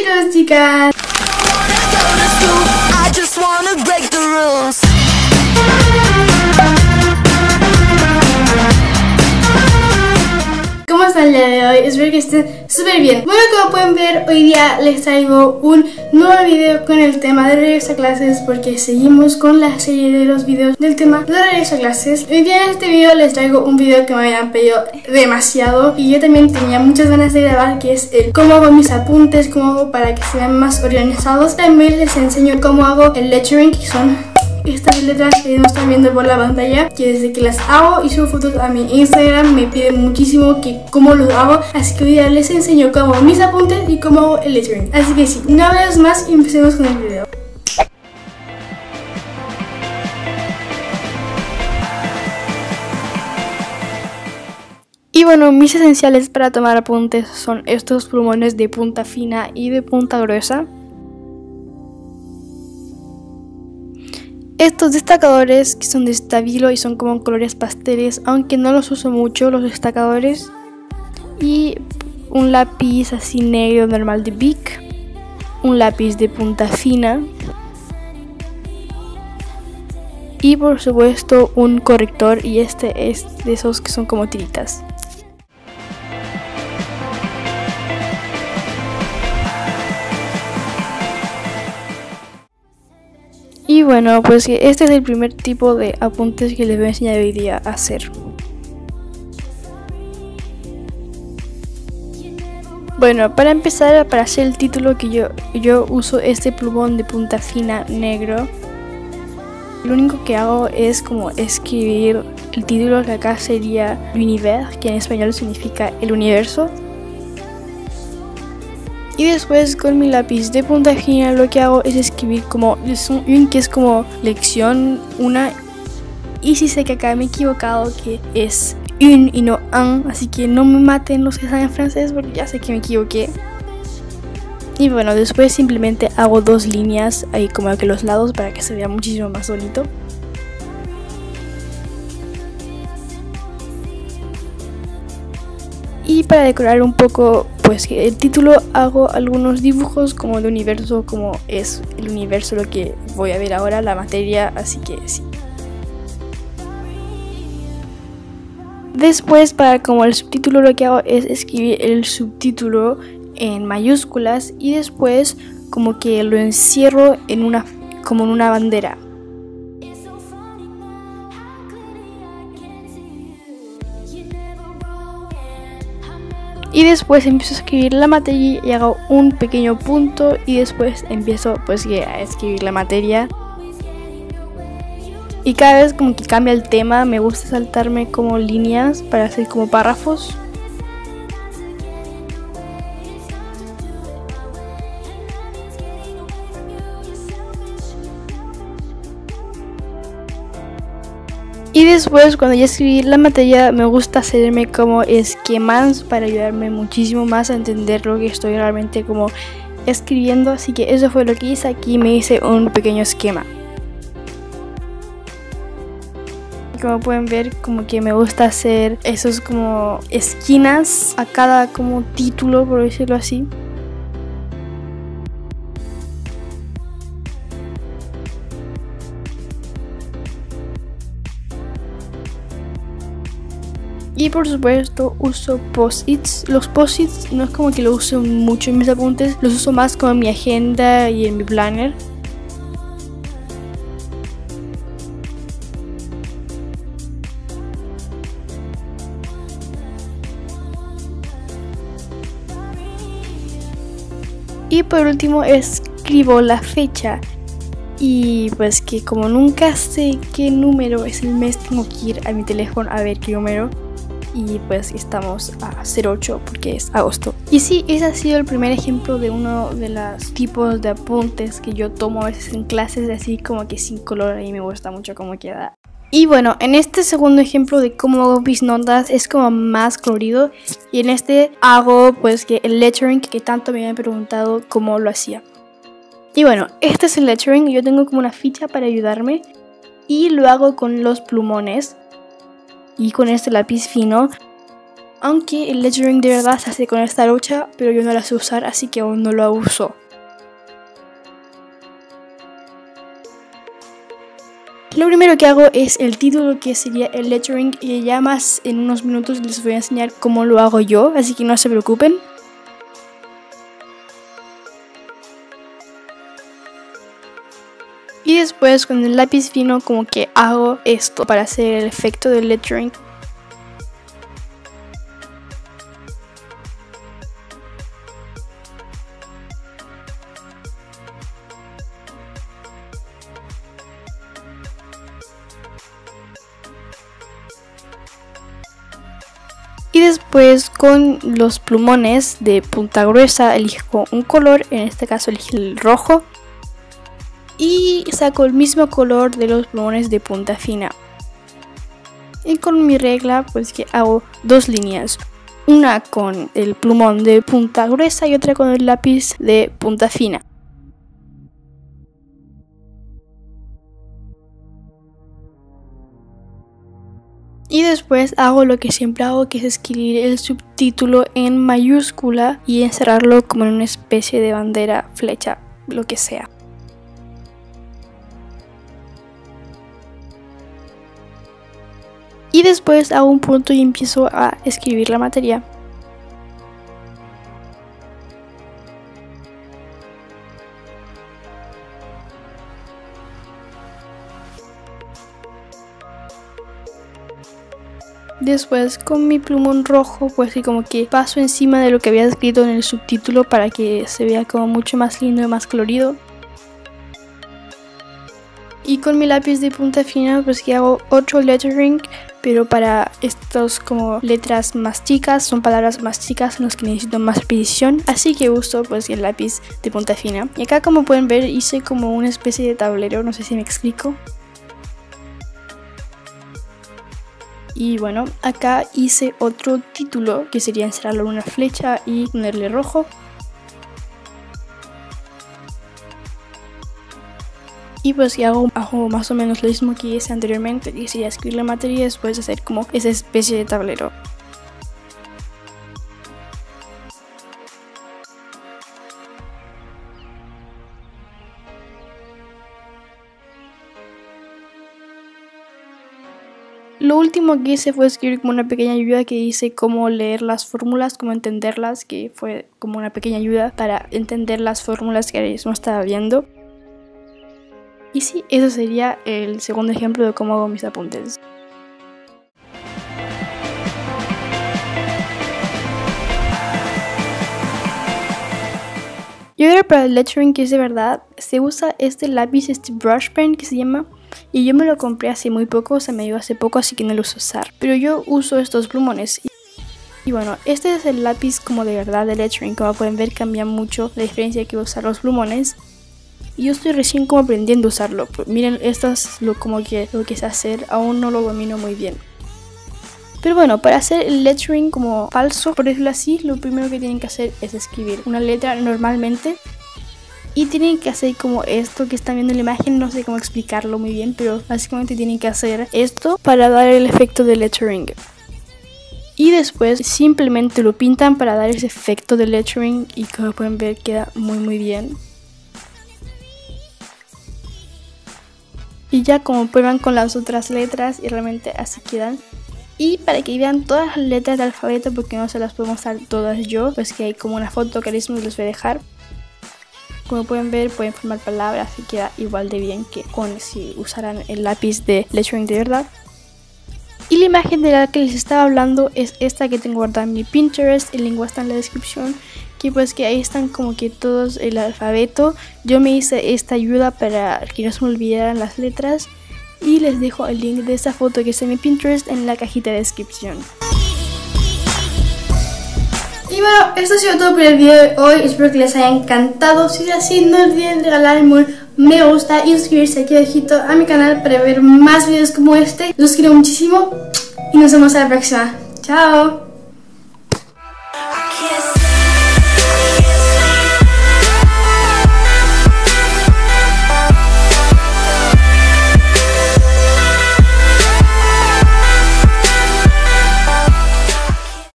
chicos, chicas. ¿Cómo están el día de hoy? Espero que estén súper bien. Bueno, como pueden ver, hoy día les traigo un nuevo video con el tema de regreso a clases, porque seguimos con la serie de los videos del tema de regreso a clases. Hoy día en este video les traigo un video que me habían pedido demasiado y yo también tenía muchas ganas de grabar, que es el cómo hago mis apuntes, cómo hago para que se vean más organizados. También les enseño cómo hago el lettering, que son estas letras que no están viendo por la pantalla, que desde que las hago y subo fotos a mi Instagram me piden muchísimo que cómo los hago, así que hoy día les enseño cómo hago mis apuntes y cómo hago el lettering. Así que sí, no hablemos más y empecemos con el video. Y bueno, mis esenciales para tomar apuntes son estos plumones de punta fina y de punta gruesa. Estos destacadores que son de estabilo y son como colores pasteles, aunque no los uso mucho los destacadores. Y un lápiz así negro normal de Bic. Un lápiz de punta fina. Y por supuesto un corrector, y este es de esos que son como tiritas. Y bueno, pues este es el primer tipo de apuntes que les voy a enseñar hoy día a hacer. Bueno, para empezar, para hacer el título, que yo uso este plumón de punta fina negro. Lo único que hago es como escribir el título, que acá sería l'univers, que en español significa el universo. Y después con mi lápiz de punta fina lo que hago es escribir como que es como lección 1. Y si sé que acá me he equivocado, que es une y no un, así que no me maten los que saben francés porque ya sé que me equivoqué. Y bueno, después simplemente hago dos líneas ahí como aquí los lados para que se vea muchísimo más bonito. Y para decorar un poco pues el título, hago algunos dibujos como de universo, como es el universo lo que voy a ver ahora, la materia, así que sí. Después, para como el subtítulo, lo que hago es escribir el subtítulo en mayúsculas y después como que lo encierro en una bandera. Y después empiezo a escribir la materia y hago un pequeño punto y después empiezo pues a escribir la materia. Y cada vez como que cambia el tema, me gusta saltarme como líneas para hacer como párrafos. Y después, cuando ya escribí la materia, me gusta hacerme como esquemas para ayudarme muchísimo más a entender lo que estoy realmente como escribiendo. Así que eso fue lo que hice aquí, me hice un pequeño esquema. Como pueden ver, como que me gusta hacer esos como esquinas a cada como título, por decirlo así. Y por supuesto uso post-its. Los post-its no es como que lo uso mucho en mis apuntes, los uso más como en mi agenda y en mi planner. Y por último escribo la fecha. Y pues que como nunca sé qué número es el mes, tengo que ir a mi teléfono a ver qué número. Y pues estamos a 08 porque es agosto. Y sí, ese ha sido el primer ejemplo de uno de los tipos de apuntes que yo tomo a veces en clases, así como que sin color, y me gusta mucho cómo queda. Y bueno, en este segundo ejemplo de cómo hago mis notas es como más colorido, y en este hago pues que el lettering, que tanto me habían preguntado cómo lo hacía. Y bueno, este es el lettering. Yo tengo como una ficha para ayudarme y lo hago con los plumones y con este lápiz fino. Aunque el lettering de verdad se hace con esta brocha, pero yo no la sé usar, así que aún no la uso. Lo primero que hago es el título, que sería el lettering, y ya más en unos minutos les voy a enseñar cómo lo hago yo, así que no se preocupen. Y después con el lápiz fino como que hago esto para hacer el efecto del lettering. Y después con los plumones de punta gruesa elijo un color, en este caso elegí el rojo. Y saco el mismo color de los plumones de punta fina. Y con mi regla pues que hago dos líneas. Una con el plumón de punta gruesa y otra con el lápiz de punta fina. Y después hago lo que siempre hago, que es escribir el subtítulo en mayúscula y encerrarlo como en una especie de bandera, flecha, lo que sea. Y después hago un punto y empiezo a escribir la materia. Después con mi plumón rojo pues que como que paso encima de lo que había escrito en el subtítulo para que se vea como mucho más lindo y más colorido. Y con mi lápiz de punta fina pues que hago otro lettering, pero para estos como letras más chicas, son palabras más chicas en las que necesito más precisión, así que uso pues el lápiz de punta fina. Y acá, como pueden ver, hice como una especie de tablero, no sé si me explico. Y bueno, acá hice otro título que sería encerrarlo en una flecha y ponerle rojo. Y pues que hago más o menos lo mismo que hice anteriormente, que sería escribir la materia y después hacer como esa especie de tablero. Lo último que hice fue escribir como una pequeña ayuda que dice cómo leer las fórmulas, cómo entenderlas, que fue como una pequeña ayuda para entender las fórmulas que ahora mismo estaba viendo. Y sí, eso sería el segundo ejemplo de cómo hago mis apuntes. Y ahora para el lettering, que es de verdad, se usa este lápiz, este brush pen que se llama. Y yo me lo compré hace muy poco, o sea, me dio hace poco, así que no lo uso usar. Pero yo uso estos plumones. Y bueno, este es el lápiz como de verdad de lettering. Como pueden ver, cambia mucho la diferencia que usar los plumones. Y yo estoy recién como aprendiendo a usarlo. Pues miren, esto es lo que sé hacer, aún no lo domino muy bien. Pero bueno, para hacer el lettering como falso, por decirlo así, lo primero que tienen que hacer es escribir una letra normalmente. Y tienen que hacer como esto que están viendo en la imagen, no sé cómo explicarlo muy bien, pero básicamente tienen que hacer esto para dar el efecto de lettering. Y después simplemente lo pintan para dar ese efecto de lettering y como pueden ver queda muy bien. Y ya como prueban con las otras letras y realmente así quedan. Y para que vean todas las letras del alfabeto, porque no se las puedo mostrar todas yo, pues que hay como una foto que ahora mismo les voy a dejar. Como pueden ver, pueden formar palabras y queda igual de bien que con si usaran el lápiz de lettering de verdad. Y la imagen de la que les estaba hablando es esta que tengo guardada en mi Pinterest, el link está en la descripción. Que pues que ahí están como que todos el alfabeto. Yo me hice esta ayuda para que no se me olvidaran las letras. Y les dejo el link de esta foto que está en mi Pinterest en la cajita de descripción. Y bueno, esto ha sido todo por el video de hoy, espero que les haya encantado. Si es así, no olviden regalarme un me gusta y suscribirse aquí abajito a mi canal para ver más videos como este. Los quiero muchísimo y nos vemos a la próxima. Chao.